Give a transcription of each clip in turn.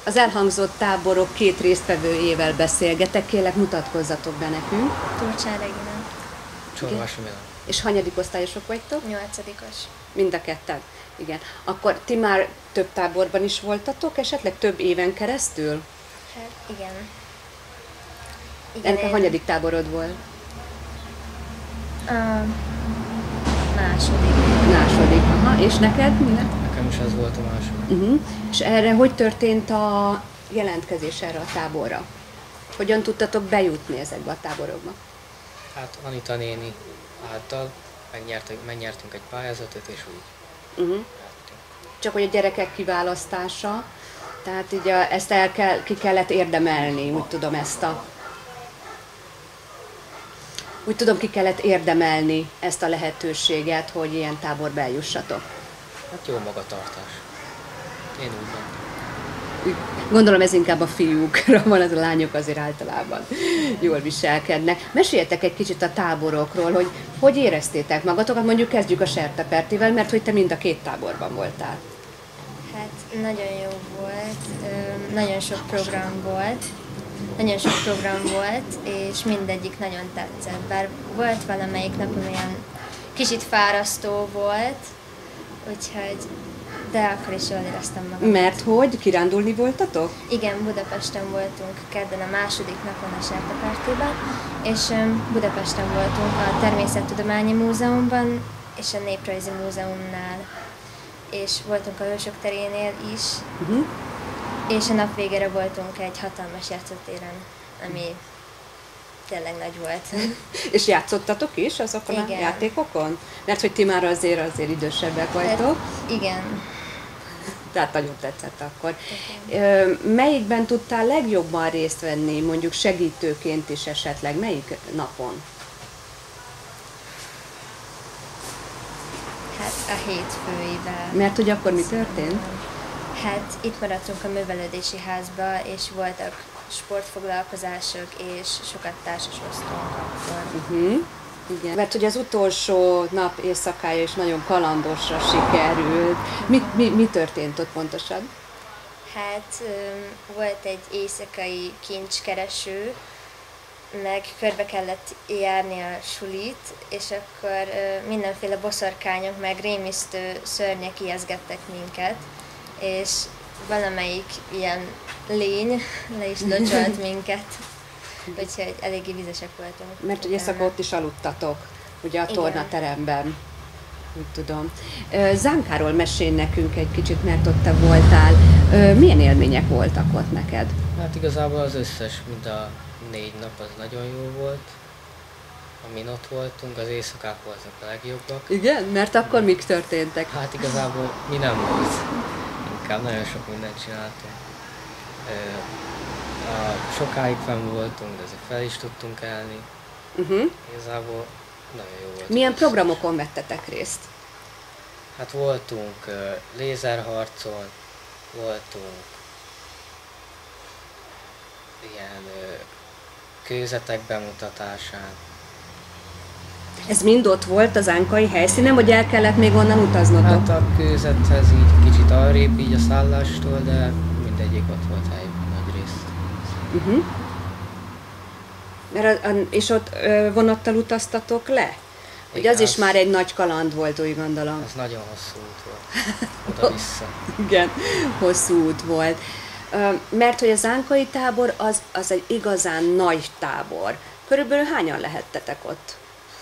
Az elhangzott táborok két résztvevőjével beszélgetek, kérlek mutatkozzatok be nekünk. Turcsán Regina. Csorvás Milan. És hanyadik osztályosok vagytok? 8-as. Mind a ketten? Igen. Akkor ti már több táborban is voltatok, esetleg több éven keresztül? Hát igen. Ennek a hanyadik táborod volt? A második. Második. Aha. És neked? Nekem is ez volt a második. És erre hogy történt a jelentkezés erre a táborra? Hogyan tudtatok bejutni ezekbe a táborokba? Hát Anita néni által megnyertünk egy pályázatot, és úgy. Csak hogy a gyerekek kiválasztása, tehát így ezt ki kellett érdemelni, úgy tudom ki kellett érdemelni ezt a lehetőséget, hogy ilyen táborba eljussatok. Hát jó magatartás. Én úgy mondom. Gondolom ez inkább a fiúkra van, az a lányok azért általában jól viselkednek. Meséljetek egy kicsit a táborokról, hogy éreztétek magatokat, mondjuk kezdjük a Sertepertivel, mert hogy te mind a két táborban voltál. Hát nagyon jó volt, nagyon sok program volt, és mindegyik nagyon tetszett. Bár volt valamelyik nap, amilyen kicsit fárasztó volt, úgyhogy, de akkor is jól éreztem magam. Mert hogy? Kirándulni voltatok? Igen, Budapesten voltunk kedden a második napon a Sertepertiben, és Budapesten voltunk a Természettudományi Múzeumban és a Néprajzi Múzeumnál, és voltunk a Hősök terénél is, és a nap végére voltunk egy hatalmas játszótéren, ami tényleg nagy volt. És játszottatok is azokon a játékokon? Mert hogy ti már azért idősebbek vagytok. Hát, igen. Tehát nagyon tetszett akkor. Melyikben tudtál legjobban részt venni, mondjuk segítőként is esetleg? Melyik napon? Hát a hétfőivel. Mert hogy akkor mi történt? Hát itt maradtunk a művelődési házba, és voltak sportfoglalkozások, és sokat társasoztunk akkor. Igen. Mert hogy az utolsó nap éjszakája is nagyon kalandosra sikerült. Mi történt ott pontosan? Hát volt egy éjszakai kincskereső, meg körbe kellett járni a sulit, és akkor mindenféle boszorkányok, meg rémisztő szörnyek ijeszgettek minket, és valamelyik ilyen lény le is locsolt minket, úgyhogy eléggé vizesek voltunk. Mert hogy éjszaka ott is aludtatok, ugye a tornateremben, úgy tudom. Zánkáról mesélj nekünk egy kicsit, mert ott te voltál. Milyen élmények voltak ott neked? Hát igazából az összes, mind a 4 nap az nagyon jó volt. Amin ott voltunk, az éjszakák voltak a legjobbak. Igen? Mert akkor mik történtek? Hát igazából mi nem volt. Inkább nagyon sok mindent csináltunk. Sokáig fenn voltunk, de azért fel is tudtunk állni. Igazából nagyon jó volt. Milyen programokon vettetek részt? Hát voltunk lézerharcon, voltunk ilyen kőzetek bemutatásán. Ez mind ott volt az ánkai helyszínen, vagy el kellett még onnan utaznotok? Hát a kőzethez így kicsit arrébb így a szállástól, de mindegyik ott volt helyben nagy részt. És ott vonattal utaztatok le? Ugye az is már egy nagy kaland volt, úgy gondolom. Ez nagyon hosszú út volt, oda-vissza. Igen, hosszú út volt. Mert hogy az ánkai tábor az egy igazán nagy tábor. Körülbelül hányan lehettetek ott?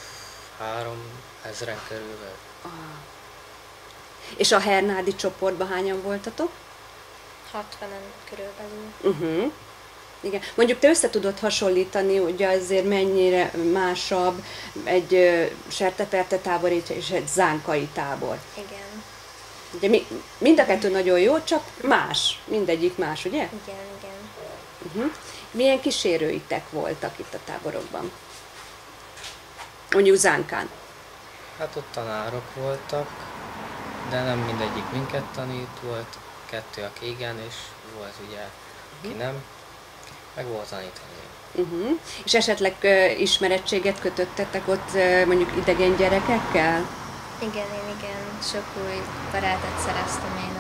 3000 körülbelül. És a hernádi csoportban hányan voltatok? 60-an körülbelül. Igen. Mondjuk te össze tudod hasonlítani, ugye azért mennyire másabb egy Serteperte tábor és egy zánkai tábor. Igen. Ugye mind a kettő nagyon jó, csak más. Mindegyik más, ugye? Igen. Milyen kísérőitek voltak itt a táborokban? Mondjuk Zánkán. Hát ott tanárok voltak, de nem mindegyik minket tanít, volt 2, aki igen, és volt ugye, aki nem, meg volt tanítani. És esetleg ismerettséget kötöttetek ott mondjuk idegen gyerekekkel? Igen. Sok új barátot szereztem én ott.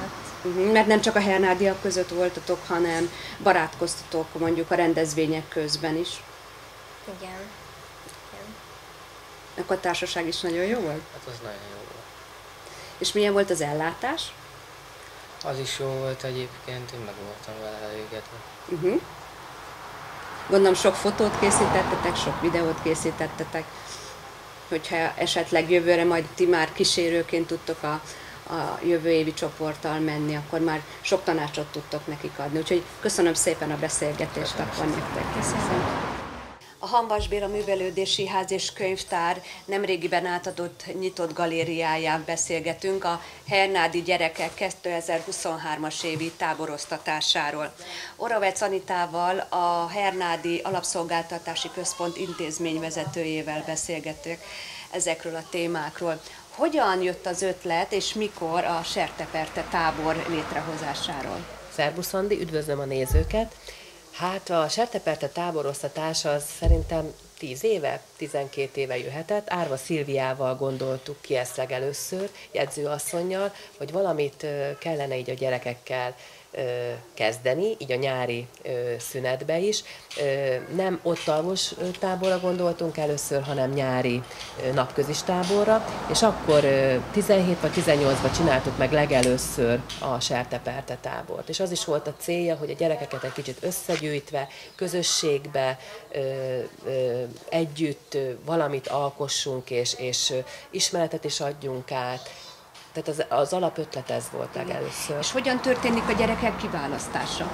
Mert nem csak a hernádiak között voltatok, hanem barátkoztatok mondjuk a rendezvények közben is. Igen. Akkor a társaság is nagyon jó volt? Hát az nagyon jó volt. És milyen volt az ellátás? Az is jó volt egyébként, én meg voltam vele elégedve. Gondolom sok fotót készítettetek, sok videót készítettetek, hogyha esetleg jövőre majd ti már kísérőként tudtok a jövő évi csoporttal menni, akkor már sok tanácsot tudtok nekik adni. Úgyhogy köszönöm szépen a beszélgetést akkor nektek. Köszönöm. A Hamvas Béla Művelődési Ház és Könyvtár nemrégiben átadott nyitott galériáján beszélgetünk a hernádi gyerekek 2023-as évi táboroztatásáról. Oravec Anitával, a Hernádi Alapszolgáltatási Központ intézményvezetőjével beszélgetünk ezekről a témákról. Hogyan jött az ötlet, és mikor a Serteperte tábor létrehozásáról? Szerbusz Andi, üdvözlöm a nézőket! Hát a Serteperte táboroztatás az szerintem 10 éve, 12 éve jöhetett. Árva Szilviával gondoltuk ki ezt legelőször, jegyzőasszonnyal, hogy valamit kellene így a gyerekekkel kezdeni, így a nyári szünetbe is. Nem ott alvos táborra gondoltunk először, hanem nyári napközis táborra, és akkor 17 vagy 18-ban csináltuk meg legelőször a Serteperte tábort. És az is volt a célja, hogy a gyerekeket egy kicsit összegyűjtve, közösségbe, együtt valamit alkossunk, és ismeretet is adjunk át. Tehát az alapötlet ez volt legelőször. És hogyan történik a gyerekek kiválasztása?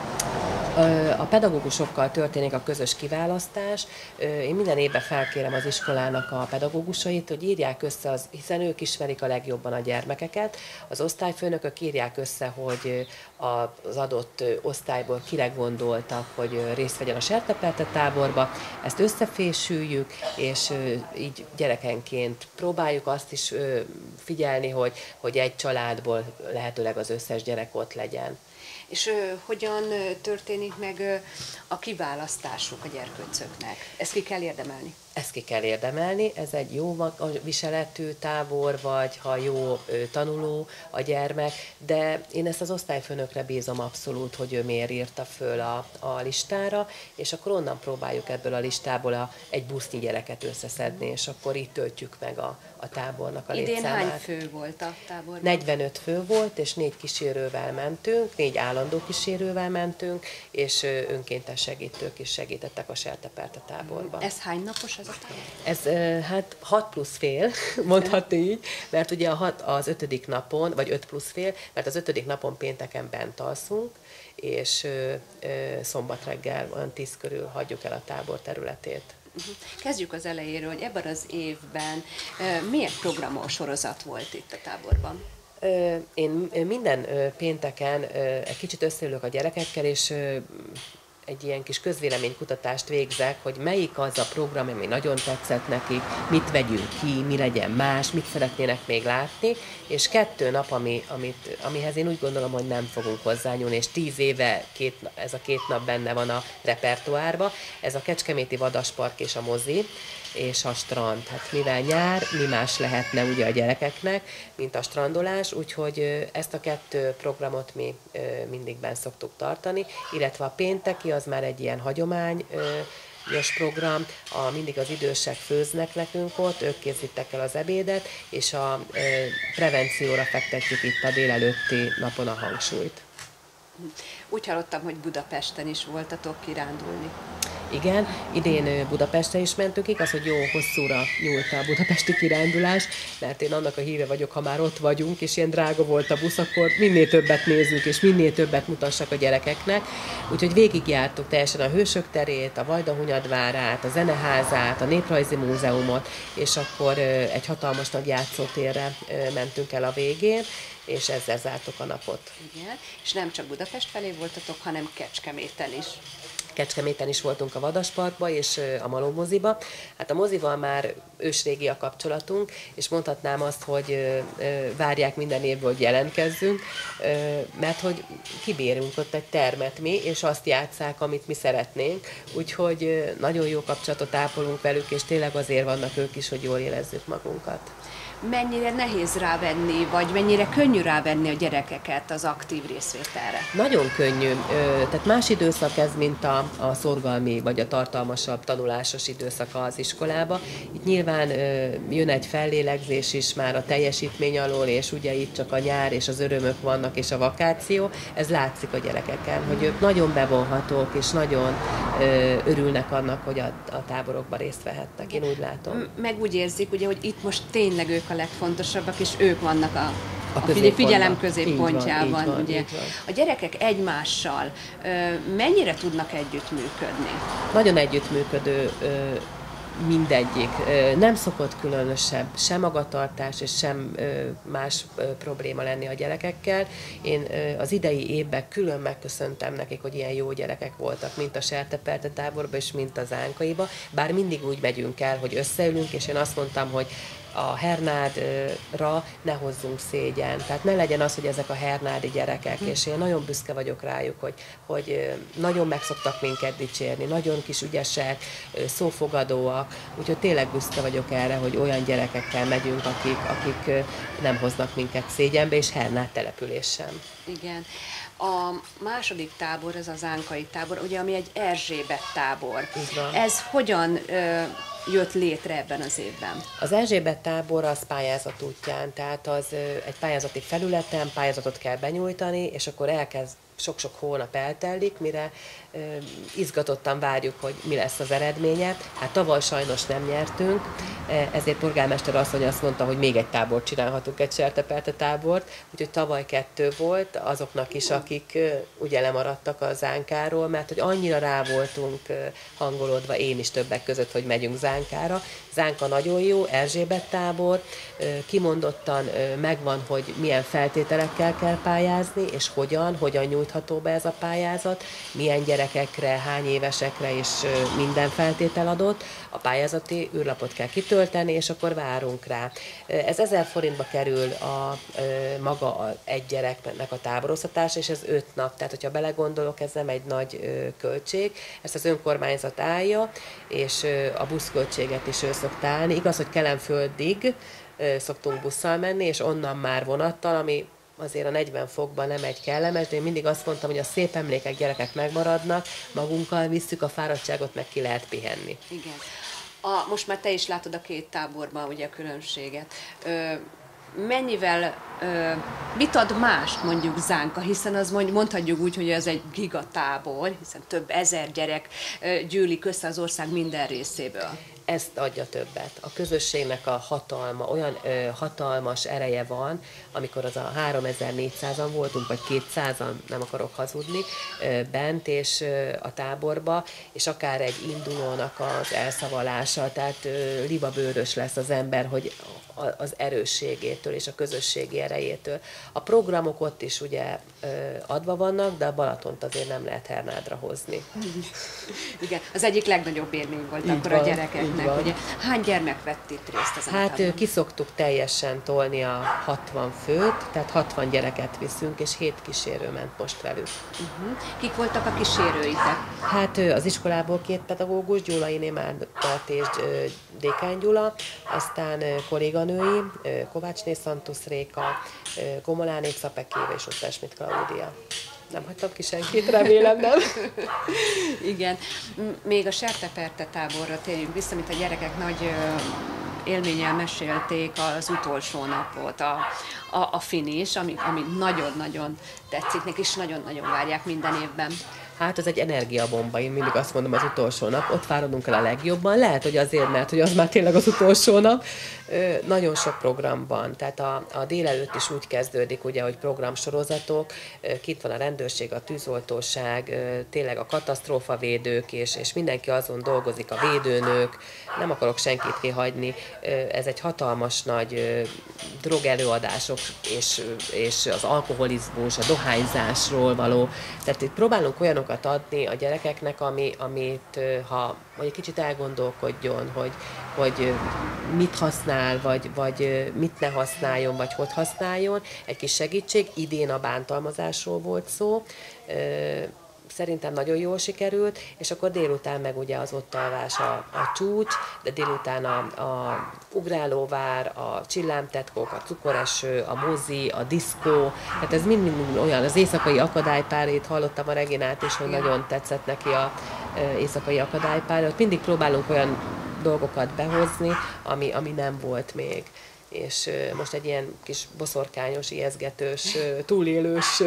A pedagógusokkal történik a közös kiválasztás. Én minden évben felkérem az iskolának a pedagógusait, hogy írják össze, hiszen ők ismerik a legjobban a gyermekeket. Az osztályfőnökök írják össze, hogy az adott osztályból kire gondoltak, hogy részt vegyen a Serteperte táborba. Ezt összefésüljük, és így gyerekenként próbáljuk azt is figyelni, hogy egy családból lehetőleg az összes gyerek ott legyen. És hogyan történik meg a kiválasztásuk a gyerkőcöknek? Ezt ki kell érdemelni? Ezt ki kell érdemelni, ez egy jó viseletű tábor, vagy ha jó tanuló a gyermek, de én ezt az osztályfőnökre bízom abszolút, hogy ő miért írta föl a listára, és akkor onnan próbáljuk ebből a listából egy busznyi gyereket összeszedni, és akkor itt töltjük meg a tábornak a létszámát. Idén hány fő volt a táborban? 45 fő volt, és 4 kísérővel mentünk, 4 állandó kísérővel mentünk, és önkéntes segítők is segítettek a Serteperte táborban. Ez hány napos az a tábor? Ez hát 6 plusz fél, mondhatni így, mert ugye az 5. napon, vagy 5 plusz fél, mert az 5. napon pénteken bent alszunk, és szombat reggel olyan 10 körül hagyjuk el a tábor területét. Kezdjük az elejéről, hogy ebben az évben milyen programos sorozat volt itt a táborban? Én minden pénteken egy kicsit összeülök a gyerekekkel, és egy ilyen kis közvéleménykutatást végzek, hogy melyik az a program, ami nagyon tetszett nekik, mit vegyünk ki, mi legyen más, mit szeretnének még látni, és 2 nap, amihez én úgy gondolom, hogy nem fogunk hozzányúlni, és 10 éve ez a 2 nap benne van a repertoárba, ez a Kecskeméti Vadaspark és a mozi, és a strand. Hát mivel nyár, mi más lehetne ugye a gyerekeknek, mint a strandolás, úgyhogy ezt a 2 programot mi mindig benn szoktuk tartani, illetve a pénteki az már egy ilyen hagyományos program, mindig az idősek főznek nekünk ott, ők készítek el az ebédet, és a prevencióra fektetjük itt a délelőtti napon a hangsúlyt. Úgy hallottam, hogy Budapesten is voltatok kirándulni. Igen, idén Budapestre is mentünk, igaz, hogy jó hosszúra nyúlt a budapesti kirándulás, mert én annak a híve vagyok, ha már ott vagyunk, és ilyen drága volt a busz, akkor minél többet nézzünk, és minél többet mutassak a gyerekeknek. Úgyhogy végigjártuk teljesen a Hősök terét, a Vajdahunyadvárát, a Zeneházát, a Néprajzi Múzeumot, és akkor egy hatalmas nagy játszótérre mentünk el a végén, és ezzel zártuk a napot. Igen, és nem csak Budapest felé voltatok, hanem Kecskeméten is. Kecskeméten is voltunk a Vadasparkba és a Maló moziba. Hát a mozival már ősrégi a kapcsolatunk, és mondhatnám azt, hogy várják minden évből, hogy jelentkezzünk, mert hogy kibérünk ott egy termet mi, és azt játsszák, amit mi szeretnénk. Úgyhogy nagyon jó kapcsolatot ápolunk velük, és tényleg azért vannak ők is, hogy jól érezzük magunkat. mennyire nehéz rávenni, vagy mennyire könnyű rávenni a gyerekeket az aktív részvételre? Nagyon könnyű. Tehát más időszak ez, mint a szorgalmi vagy a tartalmasabb tanulásos időszaka az iskolába. Itt nyilván jön egy fellélegzés is már a teljesítmény alól, és ugye itt csak a nyár és az örömök vannak, és a vakáció. Ez látszik a gyerekeken, hogy ők nagyon bevonhatók, és nagyon örülnek annak, hogy a táborokban részt vehetnek. Én úgy látom. Meg úgy érzik, ugye, hogy itt most tényleg ők a legfontosabbak, és ők vannak a figyelem középpontjában. Így van, ugye. így van. A gyerekek egymással mennyire tudnak együttműködni? Nagyon együttműködő mindegyik. Nem szokott különösebb sem magatartás és sem más probléma lenni a gyerekekkel. Én az idei évben külön megköszöntem nekik, hogy ilyen jó gyerekek voltak, mint a Serteperte táborban és mint az Ánkaiba, bár mindig úgy megyünk el, hogy összeülünk, és én azt mondtam, hogy a Hernádra ne hozzunk szégyen. Tehát ne legyen az, hogy ezek a hernádi gyerekek, és én nagyon büszke vagyok rájuk, hogy nagyon meg szoktak minket dicsérni, nagyon kis ügyesek, szófogadóak, úgyhogy tényleg büszke vagyok erre, hogy olyan gyerekekkel megyünk, akik nem hoznak minket szégyenbe, és Hernád település sem. Igen. A második tábor, ez az Ánkai tábor, ugye, ami egy Erzsébet tábor. Ez hogyan jött létre ebben az évben? Az Erzsébet tábor az pályázat útján, tehát az egy pályázati felületen pályázatot kell benyújtani, és akkor elkezd sok-sok hónap eltelik, mire izgatottan várjuk, hogy mi lesz az eredménye. Hát tavaly sajnos nem nyertünk, ezért polgármester asszony azt mondta, hogy még egy tábort csinálhatunk, egy Serteperte tábort, úgyhogy tavaly 2 volt azoknak is, akik ugye lemaradtak a Zánkáról, mert hogy annyira rá voltunk hangolódva, én is többek között, hogy megyünk Zánkára. Zánka nagyon jó, Erzsébet tábor, kimondottan megvan, hogy milyen feltételekkel kell pályázni, és hogyan nyújtható be ez a pályázat, milyen gyerekekre, hány évesekre, és minden feltétel adott. A pályázati űrlapot kell kitölteni, és akkor várunk rá. Ez 1000 forintba kerül maga egy gyereknek a táboroztatása, és ez 5 nap. Tehát, hogyha belegondolok, ez nem egy nagy költség. Ezt az önkormányzat állja, és a buszköltséget is ő szokta állni. Igaz, hogy Kelenföldig szoktunk busszal menni, és onnan már vonattal, ami azért a 40 fokban nem egy kellemes, de én mindig azt mondtam, hogy a szép emlékek, gyerekek megmaradnak, magunkkal visszük, a fáradtságot meg ki lehet pihenni. Igen. Most már te is látod a 2 táborban ugye a különbséget. Mennyivel, mit ad mást mondjuk Zánka, hiszen az mondhatjuk úgy, hogy ez egy gigatábor, hiszen több ezer gyerek gyűlik össze az ország minden részéből. Ezt adja többet. A közösségnek a hatalma, olyan hatalmas ereje van, amikor az a 3400-an voltunk, vagy 200-an, nem akarok hazudni, bent és a táborba, és akár egy indulónak az elszavalása, tehát libabőrös lesz az ember, hogy az erősségétől és a közösségi erejétől. A programok ott is ugye adva vannak, de a Balatont azért nem lehet Hernádra hozni. Igen, az egyik legnagyobb élmény volt így akkor van, a gyerekeknek. Ugye, hány gyermek vett itt részt ezen a táborban? Kiszoktuk teljesen tolni a 60 főt, tehát 60 gyereket viszünk, és 7 kísérő ment most velük. Kik voltak a kísérőitek? Hát az iskolából 2 pedagógus, Gyulai Némár és Dékány Gyula, aztán kolléganői, Kovácsné Szantusz Réka, Gomoláné Szapekéve és Osztás Schmidt Klaudia. Nem hagytam ki senkit, remélem nem. Igen. Még a Serteperte táborra térjünk vissza, amit a gyerekek nagy élménnyel mesélték az utolsó napot, a finish, ami nagyon-nagyon tetszik, nekik is nagyon-nagyon várják minden évben. Hát ez egy energiabomba, én mindig azt mondom, az utolsó nap, ott fáradunk el a legjobban, lehet, hogy azért, mert hogy az már tényleg az utolsó nap. Nagyon sok program van, tehát a délelőtt is úgy kezdődik, ugye, hogy programsorozatok, kint van a rendőrség, a tűzoltóság, tényleg a katasztrófavédők, és mindenki azon dolgozik, a védőnők, nem akarok senkit kihagyni, ez egy hatalmas nagy drogelőadások, és az alkoholizmus, a dohányzásról való, tehát itt próbálunk olyanokat adni a gyerekeknek, amit ha egy kicsit elgondolkodjon, hogy mit használ, vagy mit ne használjon, vagy hogy használjon. Egy kis segítség, idén a bántalmazásról volt szó. szerintem nagyon jól sikerült, és akkor délután meg ugye az ott alvás a csúcs, de délután a ugrálóvár, a csillámtetkók, a cukoreső, a mozi, a diszkó, hát ez mind olyan, az éjszakai akadálypár, itt hallottam a Reginát is, hogy nagyon tetszett neki a éjszakai akadálypár, ott mindig próbálunk olyan dolgokat behozni, ami nem volt még. És most egy ilyen kis boszorkányos, ijesztgetős, túlélős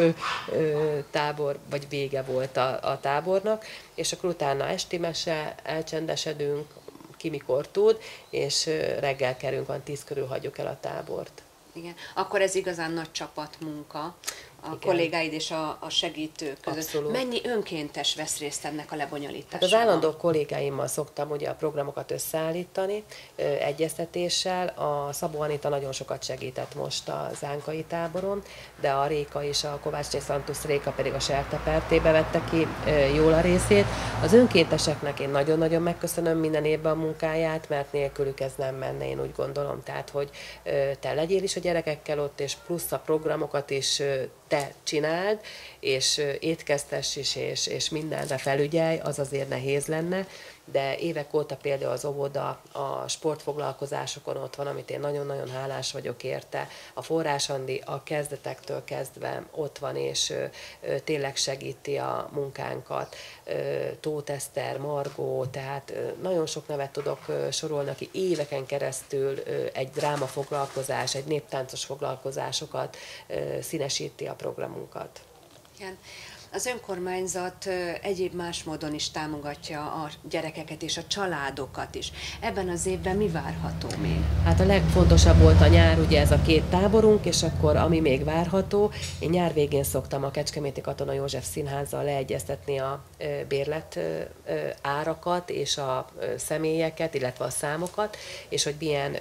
tábor, vagy vége volt a tábornak, és akkor utána esti mese, elcsendesedünk, ki mikor tud, és reggel kerünk, van 10 körül hagyjuk el a tábort. Igen, akkor ez igazán nagy csapatmunka a Igen. kollégáid és a segítők között. Abszolút. Mennyi önkéntes vesz részt ennek a lebonyolításában? Hát az állandó kollégáimmal szoktam ugye a programokat összeállítani, egyeztetéssel. A Szabó Anita nagyon sokat segített most a Zánkai táboron, de a Réka és a Kovács Szantusz Réka pedig a Sertepertébe vette ki jól a részét. Az önkénteseknek én nagyon-nagyon megköszönöm minden évben a munkáját, mert nélkülük ez nem menne, én úgy gondolom. Tehát, hogy te legyél is a gyerekekkel ott, és plusz a programokat is te csináld, és étkeztess is, és mindenre felügyelj, az azért nehéz lenne, de évek óta például az óvoda a sportfoglalkozásokon ott van, amit én nagyon-nagyon hálás vagyok érte. A Forrás Andi a kezdetektől kezdve ott van, és tényleg segíti a munkánkat. Tóth Eszter, Margó, tehát nagyon sok nevet tudok sorolni, aki éveken keresztül egy drámafoglalkozás, egy néptáncos foglalkozásokat színesíti a programunkat. Igen. Az önkormányzat egyéb más módon is támogatja a gyerekeket és a családokat is. Ebben az évben mi várható még? Hát a legfontosabb volt a nyár, ugye ez a 2 táborunk, és akkor ami még várható, én nyár végén szoktam a Kecskeméti Katona József Színházzal leegyeztetni a bérlet árakat és a személyeket, illetve a számokat, és hogy milyen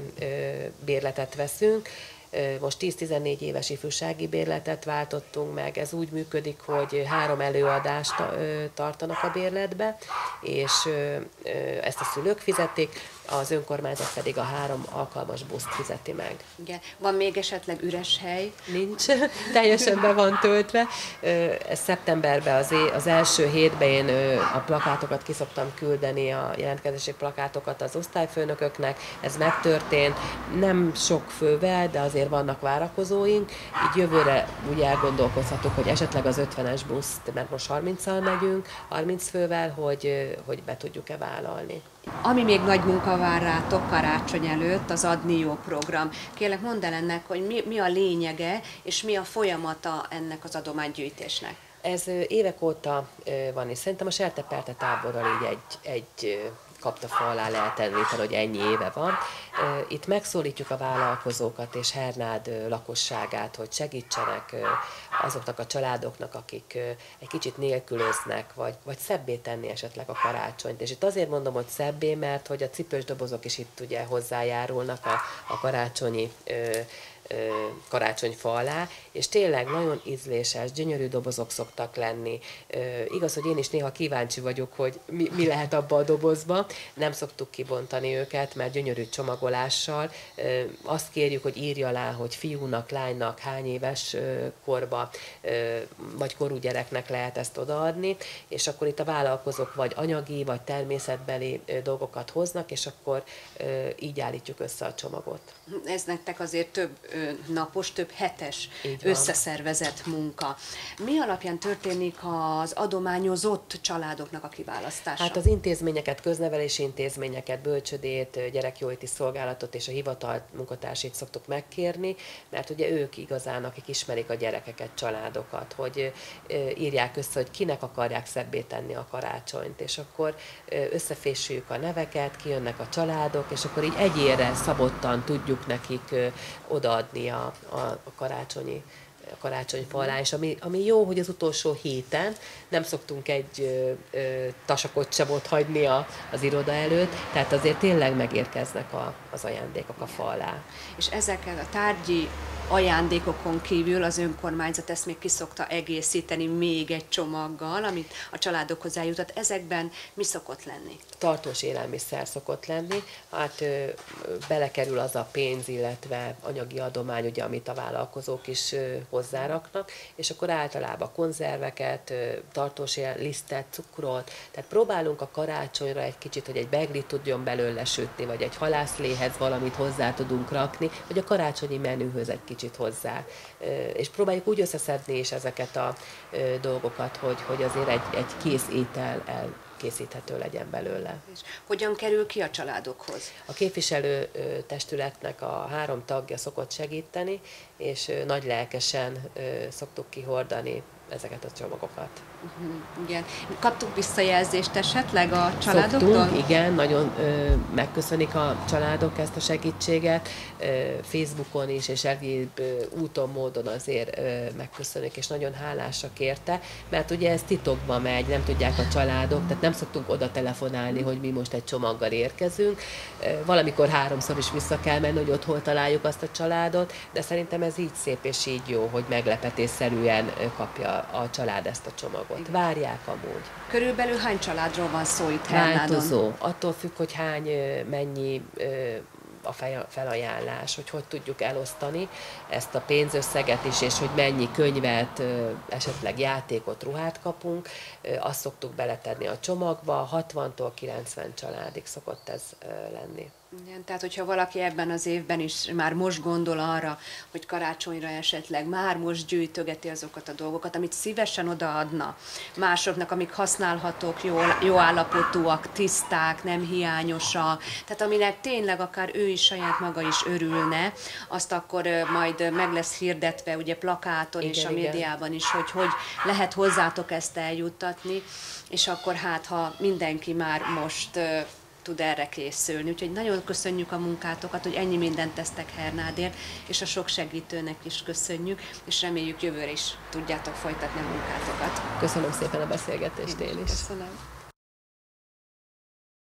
bérletet veszünk. Most 10-14 éves ifjúsági bérletet váltottunk meg. Ez úgy működik, hogy 3 előadást tartanak a bérletbe, és ezt a szülők fizetik, az önkormányzat pedig a 3 alkalmas buszt fizeti meg. Igen. Van még esetleg üres hely? Nincs, teljesen be van töltve. Ez szeptemberben az első hétben én a plakátokat ki szoktam küldeni, a jelentkezési plakátokat az osztályfőnököknek. Ez megtörtént, nem sok fővel, de azért vannak várakozóink. Így jövőre úgy elgondolkozhatok, hogy esetleg az 50-es buszt, mert most 30-al megyünk, 30 fővel, hogy be tudjuk-e vállalni. Ami még nagy munka vár rátok karácsony előtt, az Adni Jó program. Kérlek, mondd el ennek, hogy mi a lényege, és mi a folyamata ennek az adománygyűjtésnek. Ez évek óta van, és szerintem a Serteperte táborral így egy kapta alá lehet tenni, hogy ennyi éve van. Itt megszólítjuk a vállalkozókat és Hernád lakosságát, hogy segítsenek azoknak a családoknak, akik egy kicsit nélkülöznek, vagy szebbé tenni esetleg a karácsonyt. És itt azért mondom, hogy szebbé, mert hogy a cipős dobozok is itt ugye hozzájárulnak a karácsonyfa alá, és tényleg nagyon ízléses, gyönyörű dobozok szoktak lenni. Igaz, hogy én is néha kíváncsi vagyok, hogy mi lehet abba a dobozba. Nem szoktuk kibontani őket, mert gyönyörű csomagolással. Azt kérjük, hogy írja alá, hogy fiúnak, lánynak, hány éves korba, vagy korú gyereknek lehet ezt odaadni, és akkor itt a vállalkozók vagy anyagi, vagy természetbeli dolgokat hoznak, és akkor így állítjuk össze a csomagot. Ez nektek azért több napos, több hetes összeszervezett munka. Mi alapján történik az adományozott családoknak a kiválasztása? Hát az intézményeket, köznevelési intézményeket, bölcsödét, gyerekjóléti szolgálatot és a hivatal munkatársait szoktuk megkérni, mert ugye ők igazán, akik ismerik a gyerekeket, családokat, hogy írják össze, hogy kinek akarják szebbé tenni a karácsonyt, és akkor összefésüljük a neveket, kijönnek a családok, és akkor így egyére szabottan tudjuk nekik odaadni a karácsonyfa alá, és ami jó, hogy az utolsó héten nem szoktunk egy tasakot sem ott hagyni az iroda előtt, tehát azért tényleg megérkeznek az ajándékok a fa alá. És ezeken a tárgyi ajándékokon kívül az önkormányzat ezt még ki szokta egészíteni még egy csomaggal, amit a családokhoz eljutat. Ezekben mi szokott lenni? Tartós élelmiszer szokott lenni, hát belekerül az a pénz, illetve anyagi adomány, ugye, amit a vállalkozók is hozzáraknak, és akkor általában konzerveket, tartósjel, lisztet, cukrot, tehát próbálunk a karácsonyra egy kicsit, hogy egy beglit tudjon belőle sütni, vagy egy halászléhez valamit hozzá tudunk rakni, vagy a karácsonyi menühöz egy kicsit hozzá. És próbáljuk úgy összeszedni is ezeket a dolgokat, hogy azért egy kész étel elkészíthető legyen belőle. És hogyan kerül ki a családokhoz? A képviselő testületnek a 3 tagja szokott segíteni, és nagy lelkesen szoktuk kihordani ezeket a csomagokat. Igen. Kaptuk visszajelzést esetleg a családoktól? Szoktunk, igen, nagyon megköszönik a családok ezt a segítséget, Facebookon is, és egyéb úton, módon azért megköszönik, és nagyon hálásak érte, mert ugye ez titokban megy, nem tudják a családok, tehát nem szoktunk oda telefonálni, hogy mi most egy csomaggal érkezünk. Valamikor 3-szor is vissza kell menni, hogy ott hol találjuk azt a családot, de szerintem ez így szép és így jó, hogy meglepetésszerűen kapja a család ezt a csomagot. Várják amúgy. Körülbelül hány családról van szó itt Hernádon? Változó. Attól függ, hogy mennyi a felajánlás, hogy tudjuk elosztani ezt a pénzösszeget is, és hogy mennyi könyvet, esetleg játékot, ruhát kapunk. Azt szoktuk beletenni a csomagba, 60-tól 90 családig szokott ez lenni. Igen, tehát, hogyha valaki ebben az évben is már most gondol arra, hogy karácsonyra esetleg már most gyűjtögeti azokat a dolgokat, amit szívesen odaadna másoknak, amik használhatók, jó állapotúak, tiszták, nem hiányosak, tehát aminek tényleg akár ő is saját maga is örülne, azt akkor majd meg lesz hirdetve ugye plakáton és a médiában is, hogy lehet hozzátok ezt eljuttatni, és akkor hát, ha mindenki már most tud erre készülni. Úgyhogy nagyon köszönjük a munkátokat, hogy ennyi mindent tesztek Hernádért, és a sok segítőnek is köszönjük, és reméljük jövőre is tudjátok folytatni a munkátokat. Köszönöm szépen a beszélgetést én is. Köszönöm.